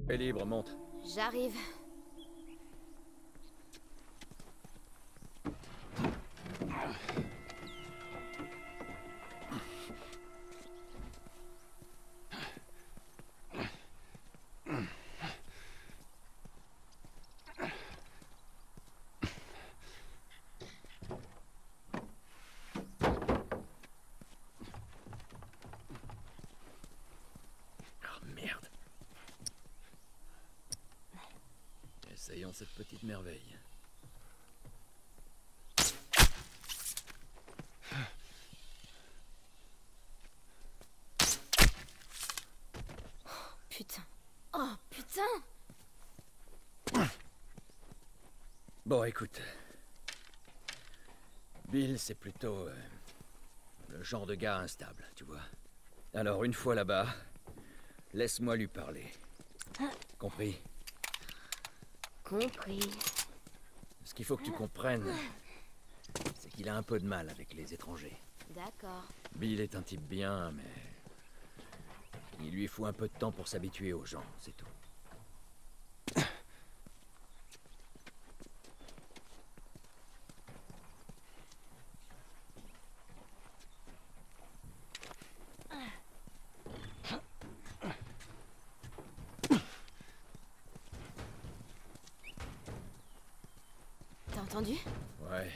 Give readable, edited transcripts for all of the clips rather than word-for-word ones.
Es libre, monte. J'arrive. Essayons cette petite merveille. Putain. Oh, putain. Bon, écoute. Bill, c'est plutôt... le genre de gars instable, tu vois. Alors, une fois là-bas, laisse-moi lui parler. Compris? Compris. Ce qu'il faut que tu comprennes, c'est qu'il a un peu de mal avec les étrangers. D'accord. Bill est un type bien, mais... il lui faut un peu de temps pour s'habituer aux gens, c'est tout. T'as entendu? Ouais.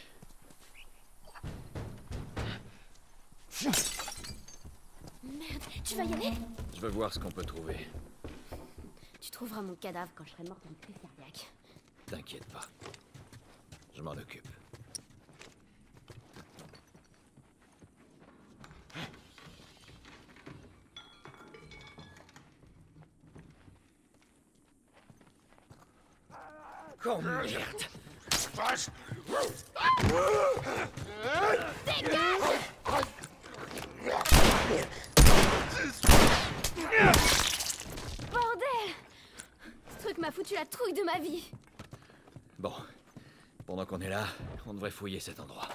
Merde, tu vas y aller? Je veux voir ce qu'on peut trouver. Tu trouveras mon cadavre quand je serai morte d'une crise cardiaque. T'inquiète pas. Je m'en occupe. Oh merde! Bordel! Ce truc m'a foutu la trouille de ma vie. Bon, pendant qu'on est là, on devrait fouiller cet endroit.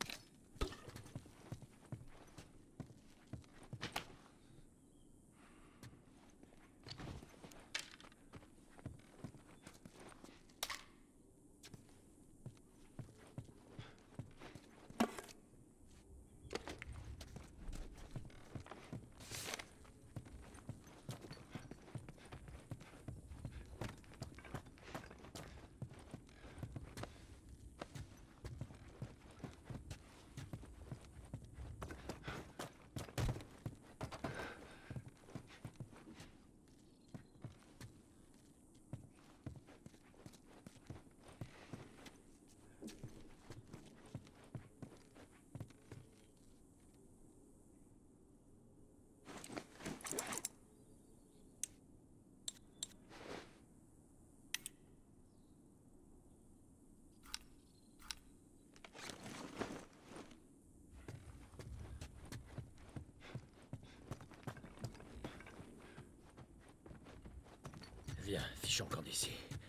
Viens, fiche encore d'ici.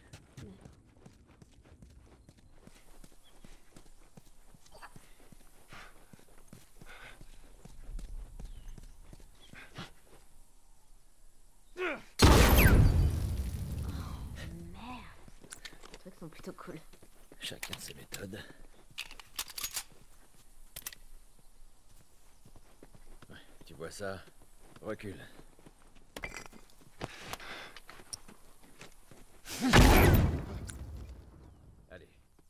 Les trucs sont plutôt cool. Chacun ses méthodes. Ouais, tu vois ça? Recule. Allez.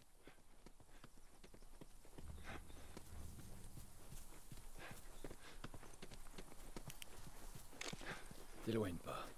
T'éloigne pas.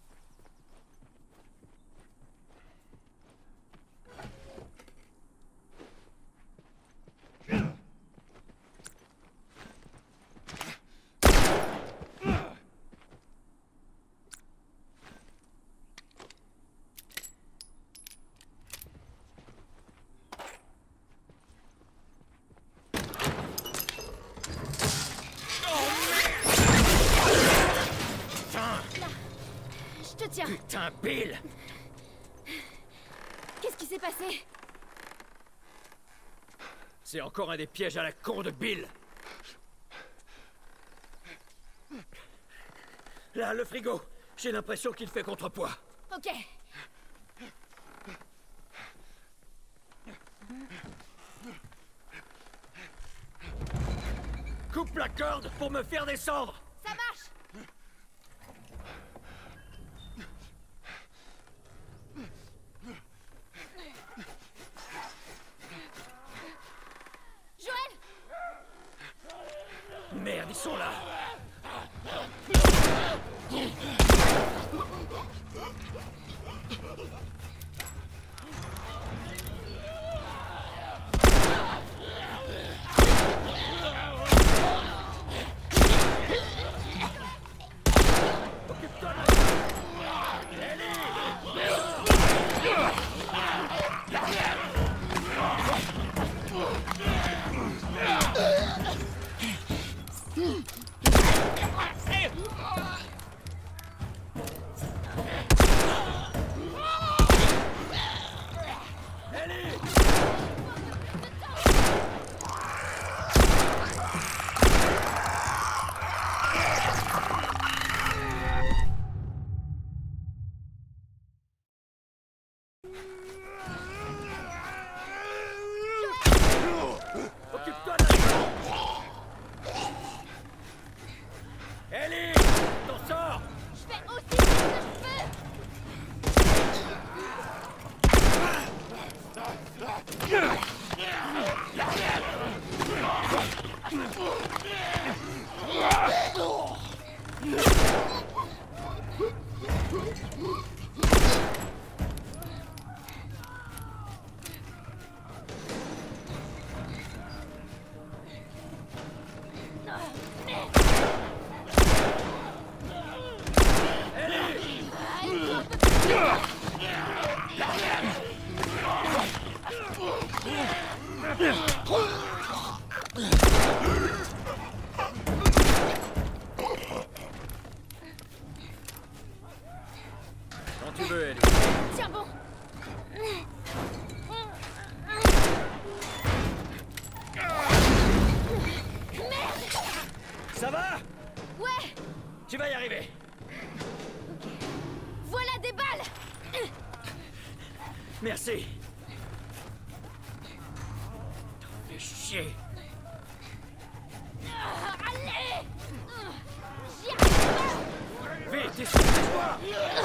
Je te tiens. Putain, Bill! Qu'est-ce qui s'est passé? C'est encore un des pièges à la con de Bill! Là, le frigo! J'ai l'impression qu'il fait contrepoids. Ok. Coupe la corde pour me faire descendre. Ça marche. Joël! Merde, ils sont là. Occupe-toi de la... Ellie! T'en sors! Je fais aussi ce que je peux. Quand tu veux, Ellie. Tiens bon. Ça va? Ouais. Tu vas y arriver. Voilà des balles. Merci. T'en fais chier. Allez. J'y arrive pas. Vite, essouffle-toi!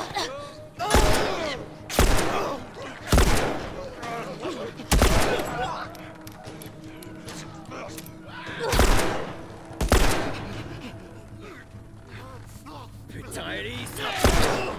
Putain, Ellie, ça...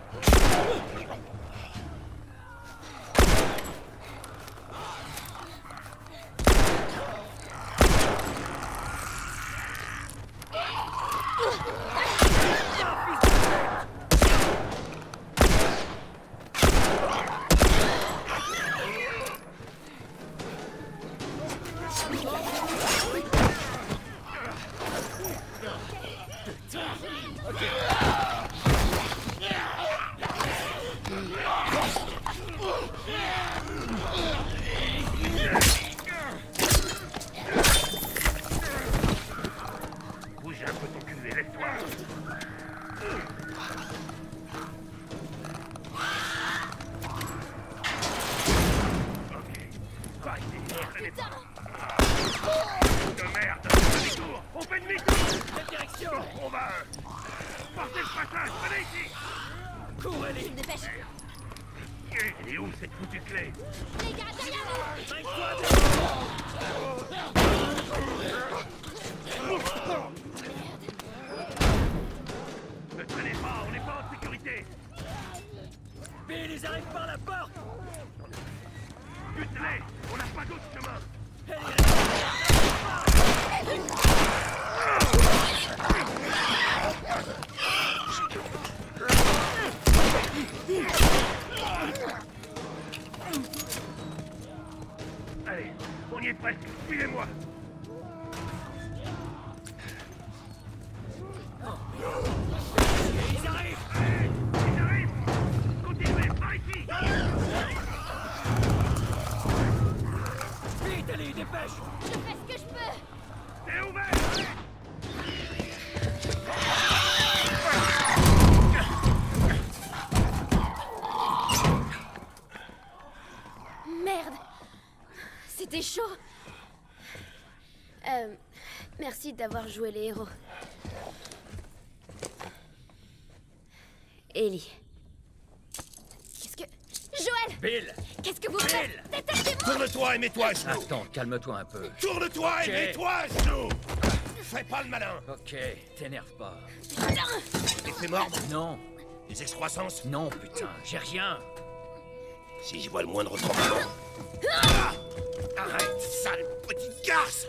Bouge un peu ton cul et laisse-toi. Ok. Va ici, Putain. de merde. Demi-tour. On fait demi-tour. Quelle direction? On va... Partez le passage. Venez ici. Cours, Ellie! Dépêche. Elle est où cette foutue clé? Les gars, derrière nous. Traîne-toi! Ne traînez pas, on n'est pas en sécurité. Bill, ils arrivent par la porte! Bute-les. On n'a pas d'autre chemin. Allez, on y est presque. Suivez-moi. Ils arrivent! Allez, ils arrivent. Continuez, par ici. Vite, Ellie, dépêche! Je fais ce que je peux. C'est ouvert. c'était chaud. Merci d'avoir joué les héros. Ellie. Qu'est-ce que... Joël! Bill! Qu'est-ce que vous faites? Détachez-moi! Tourne-toi et mets-toi à genoux. Attends, calme-toi un peu. Tourne-toi Ok. et mets-toi à genoux. Fais pas le malin. Ok, t'énerve pas. Effet mordre. Non, Des excroissances. non, putain, j'ai rien. Si je vois le moindre tremblement. Ah, arrête, sale petite garce.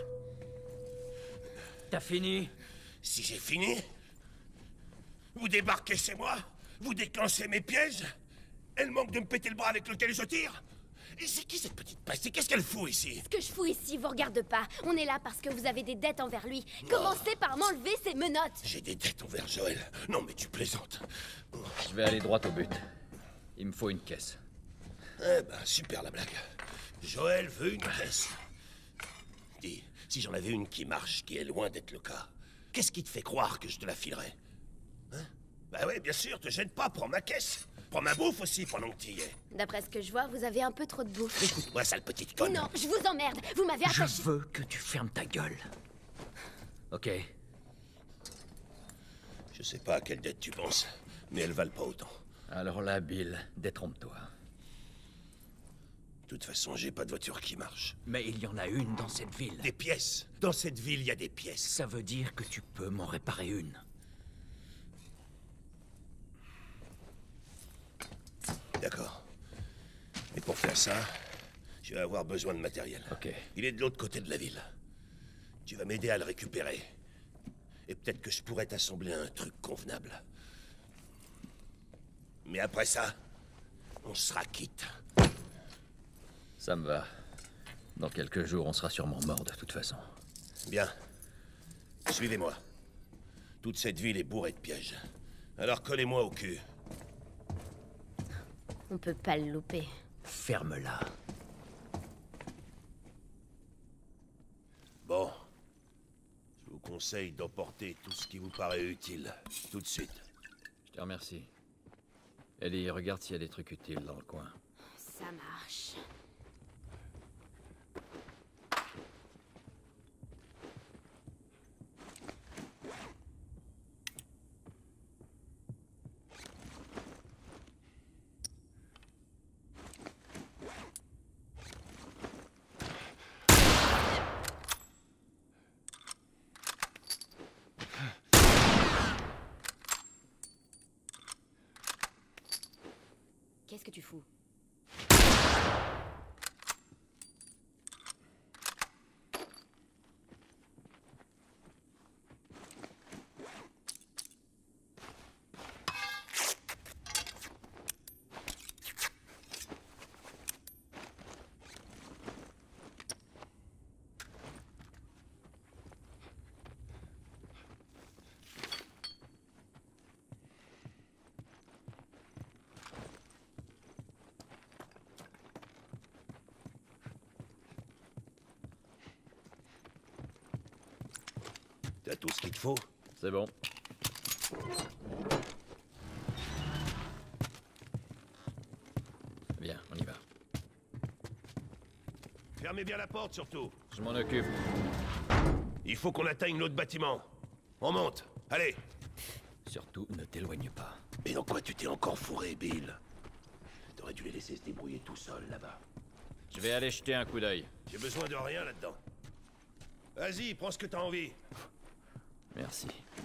T'as fini? Si j'ai fini, vous débarquez chez moi, vous déclenchez mes pièges, elle manque de me péter le bras avec lequel je tire. Et c'est qui cette petite peste? Qu'est-ce qu'elle fout ici? Ce que je fous ici vous regarde pas. On est là parce que vous avez des dettes envers lui. Commencez par m'enlever ces menottes. J'ai des dettes envers Joël. Non mais tu plaisantes. Je vais aller droit au but. Il me faut une caisse. Eh ben, super la blague. Joël veut une caisse. Dis, si j'en avais une qui marche, qui est loin d'être le cas, qu'est-ce qui te fait croire que je te la filerais? Hein? Bah ouais, bien sûr, te gêne pas, prends ma caisse. Prends ma bouffe aussi pendant que tu y es. D'après ce que je vois, vous avez un peu trop de bouffe. Écoute-moi, sale petite conne. Non, je vous emmerde. Vous m'avez Je attaché. veux que tu fermes ta gueule. Ok, Je sais pas à quelle dette tu penses, mais elles valent pas autant. alors là, Bill, détrompe-toi. De toute façon, j'ai pas de voiture qui marche. Mais il y en a une dans cette ville. Des pièces. Dans cette ville, il y a des pièces. Ça veut dire que tu peux m'en réparer une. D'accord. Et pour faire ça, je vais avoir besoin de matériel. Ok. Il est de l'autre côté de la ville. Tu vas m'aider à le récupérer. Et peut-être que je pourrais t'assembler un truc convenable. Mais après ça, on sera quitte. Ça me va. Dans quelques jours, on sera sûrement mort de toute façon. Bien. Suivez-moi. Toute cette ville est bourrée de pièges. Alors collez-moi au cul. On peut pas le louper. Ferme-la. Bon. Je vous conseille d'emporter tout ce qui vous paraît utile. Tout de suite. Je te remercie. Ellie, regarde s'il y a des trucs utiles dans le coin. Ça marche. Qu'est-ce que tu fous? T'as tout ce qu'il te faut? C'est bon. Bien, on y va. Fermez bien la porte, surtout. Je m'en occupe. Il faut qu'on atteigne l'autre bâtiment. On monte. Allez. Surtout, ne t'éloigne pas. Mais dans quoi tu t'es encore fourré, Bill? T'aurais dû les laisser se débrouiller tout seuls, là-bas. Je vais aller jeter un coup d'œil. J'ai besoin de rien, là-dedans. Vas-y, prends ce que t'as envie. Merci.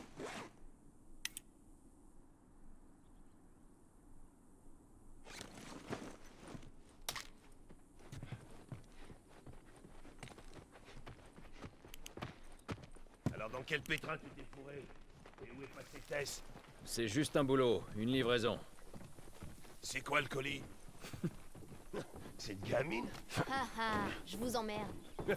Alors, dans quel pétrin tu t'es fourré? Et où est passé Tess? C'est juste un boulot, une livraison. C'est quoi le colis? Cette gamine? Ah ah, je vous emmerde.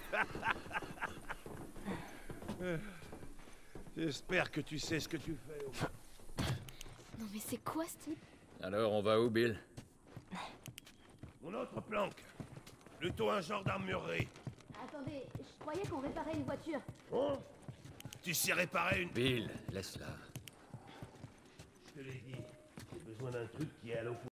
J'espère que tu sais ce que tu fais. Au moins. Non mais c'est quoi ce type? Alors, on va où, Bill? Mon autre planque. Plutôt un genre d'armurerie. Attendez, je croyais qu'on réparait une voiture. Oh, tu sais réparer une... Bill, laisse-la. Je te l'ai dit. J'ai besoin d'un truc qui est à l'opposé.